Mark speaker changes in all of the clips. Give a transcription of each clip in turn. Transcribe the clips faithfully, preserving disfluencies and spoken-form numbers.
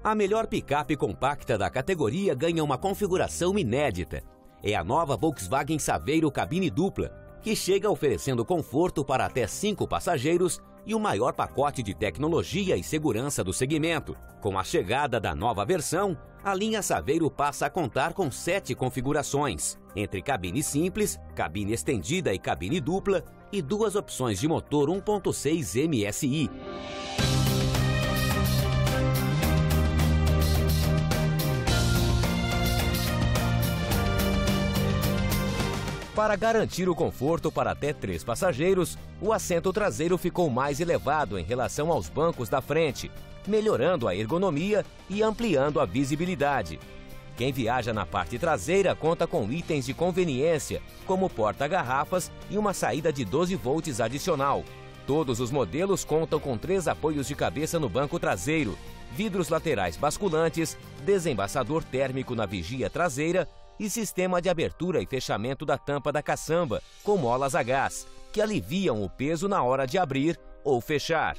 Speaker 1: A melhor picape compacta da categoria ganha uma configuração inédita. É a nova Volkswagen Saveiro cabine dupla, que chega oferecendo conforto para até cinco passageiros e o maior pacote de tecnologia e segurança do segmento. Com a chegada da nova versão, a linha Saveiro passa a contar com sete configurações, entre cabine simples, cabine estendida e cabine dupla, e duas opções de motor um ponto seis M S I. Para garantir o conforto para até três passageiros, o assento traseiro ficou mais elevado em relação aos bancos da frente, melhorando a ergonomia e ampliando a visibilidade. Quem viaja na parte traseira conta com itens de conveniência, como porta-garrafas e uma saída de doze volts adicional. Todos os modelos contam com três apoios de cabeça no banco traseiro, vidros laterais basculantes, desembaçador térmico na vigia traseira e sistema de abertura e fechamento da tampa da caçamba, com molas a gás, que aliviam o peso na hora de abrir ou fechar.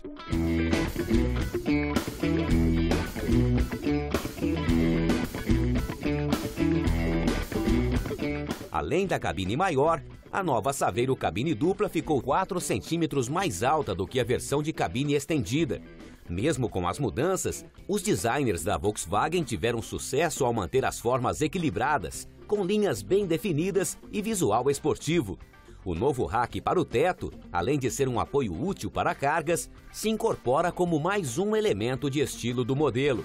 Speaker 1: Além da cabine maior, a nova Saveiro cabine dupla ficou quatro centímetros mais alta do que a versão de cabine estendida. Mesmo com as mudanças, os designers da Volkswagen tiveram sucesso ao manter as formas equilibradas, com linhas bem definidas e visual esportivo. O novo rack para o teto, além de ser um apoio útil para cargas, se incorpora como mais um elemento de estilo do modelo.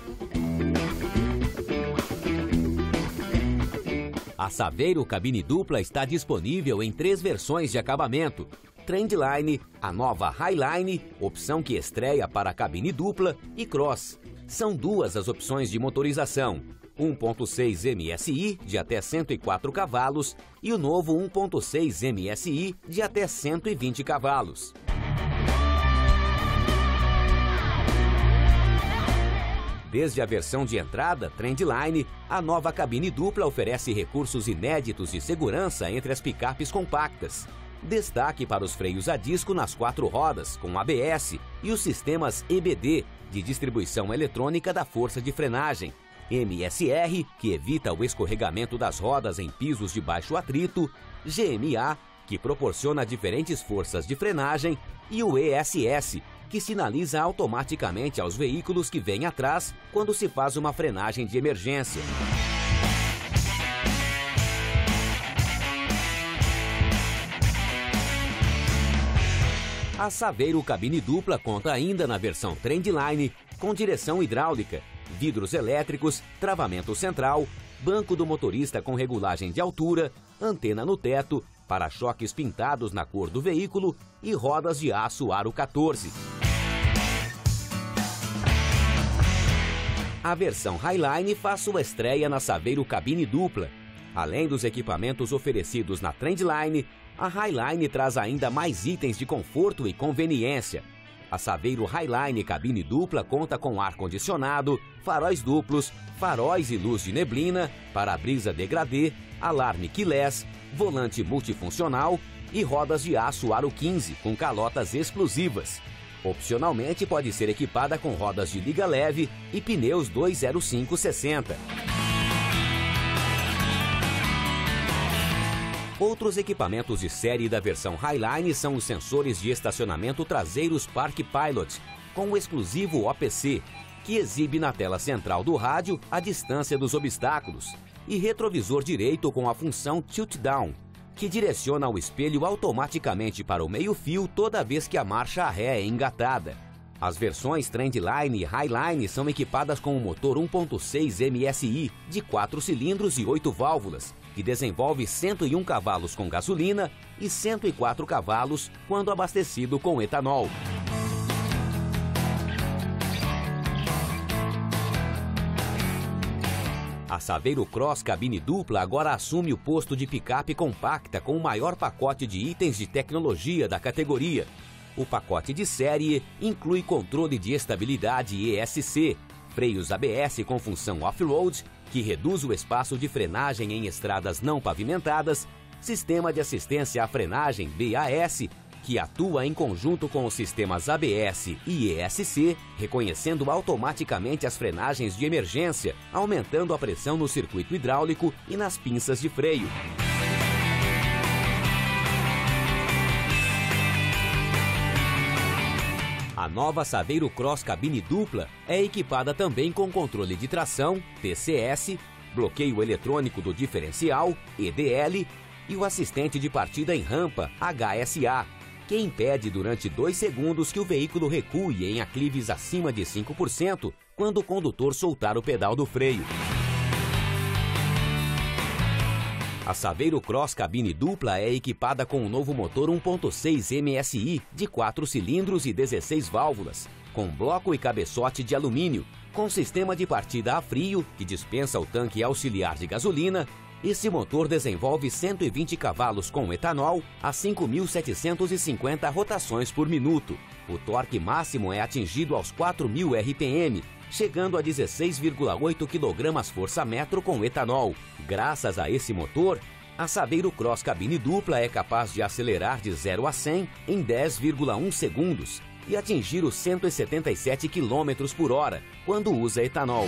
Speaker 1: A Saveiro cabine dupla está disponível em três versões de acabamento: Trendline, a nova Highline, opção que estreia para a cabine dupla, e Cross. São duas as opções de motorização: um ponto seis M S I de até cento e quatro cavalos e o novo um ponto seis M S I de até cento e vinte cavalos. Desde a versão de entrada, Trendline, a nova cabine dupla oferece recursos inéditos de segurança entre as picapes compactas. Destaque para os freios a disco nas quatro rodas, com A B S, e os sistemas E B D, de distribuição eletrônica da força de frenagem, M S R, que evita o escorregamento das rodas em pisos de baixo atrito, G M A, que proporciona diferentes forças de frenagem, e o E S S, que sinaliza automaticamente aos veículos que vêm atrás quando se faz uma frenagem de emergência. A Saveiro cabine dupla conta ainda na versão Trendline com direção hidráulica, vidros elétricos, travamento central, banco do motorista com regulagem de altura, antena no teto, para-choques pintados na cor do veículo e rodas de aço aro quatorze. A versão Highline faz sua estreia na Saveiro cabine dupla. Além dos equipamentos oferecidos na Trendline, a Highline traz ainda mais itens de conforto e conveniência. A Saveiro Highline cabine dupla conta com ar-condicionado, faróis duplos, faróis e luz de neblina, para-brisa degradê, alarme keyless, volante multifuncional e rodas de aço aro quinze com calotas explosivas. Opcionalmente pode ser equipada com rodas de liga leve e pneus dois zero cinco sessenta. Outros equipamentos de série da versão Highline são os sensores de estacionamento traseiros Park Pilot, com o exclusivo O P C, que exibe na tela central do rádio a distância dos obstáculos, e retrovisor direito com a função Tilt Down, que direciona o espelho automaticamente para o meio-fio toda vez que a marcha ré é engatada. As versões Trendline e Highline são equipadas com um motor um ponto seis M S I de quatro cilindros e oito válvulas, que desenvolve cento e um cavalos com gasolina e cento e quatro cavalos quando abastecido com etanol. A Saveiro Cross cabine dupla agora assume o posto de picape compacta com o maior pacote de itens de tecnologia da categoria. O pacote de série inclui controle de estabilidade E S C, freios A B S com função off-road, que reduz o espaço de frenagem em estradas não pavimentadas, sistema de assistência à frenagem B A S, que atua em conjunto com os sistemas A B S e E S C, reconhecendo automaticamente as frenagens de emergência, aumentando a pressão no circuito hidráulico e nas pinças de freio. A nova Saveiro Cross cabine dupla é equipada também com controle de tração, T C S, bloqueio eletrônico do diferencial, E D L, e o assistente de partida em rampa, H S A, que impede durante dois segundos que o veículo recue em aclives acima de cinco por cento quando o condutor soltar o pedal do freio. A Saveiro Cross cabine dupla é equipada com um novo motor um ponto seis M S I de quatro cilindros e dezesseis válvulas, com bloco e cabeçote de alumínio, com sistema de partida a frio que dispensa o tanque auxiliar de gasolina. Esse motor desenvolve cento e vinte cavalos com etanol a cinco mil setecentos e cinquenta rotações por minuto. O torque máximo é atingido aos quatro mil R P M, chegando a dezesseis vírgula oito quilogramas-força-metro com etanol. Graças a esse motor, a Saveiro Cross cabine dupla é capaz de acelerar de zero a cem em dez vírgula um segundos e atingir os cento e setenta e sete quilômetros por hora quando usa etanol.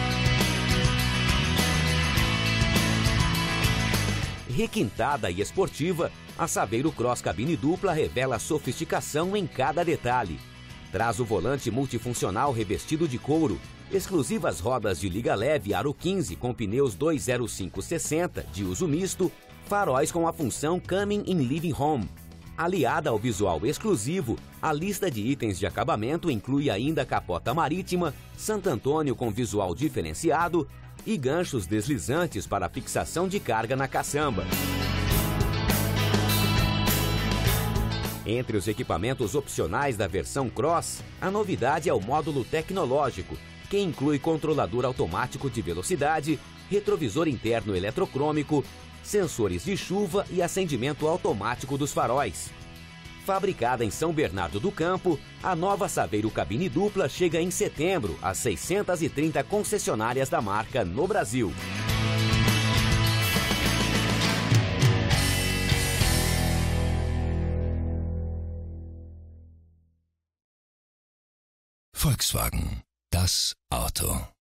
Speaker 1: Requintada e esportiva, a Saveiro Cross cabine dupla revela sofisticação em cada detalhe. Traz o volante multifuncional revestido de couro, exclusivas rodas de liga leve aro quinze com pneus dois zero cinco sessenta de uso misto, faróis com a função Coming in Living Home. Aliada ao visual exclusivo, a lista de itens de acabamento inclui ainda capota marítima, Santo Antônio com visual diferenciado e ganchos deslizantes para fixação de carga na caçamba. Entre os equipamentos opcionais da versão Cross, a novidade é o módulo tecnológico, que inclui controlador automático de velocidade, retrovisor interno eletrocrômico, sensores de chuva e acendimento automático dos faróis. Fabricada em São Bernardo do Campo, a nova Saveiro cabine dupla chega em setembro às seiscentas e trinta concessionárias da marca no Brasil.
Speaker 2: Volkswagen, das Auto.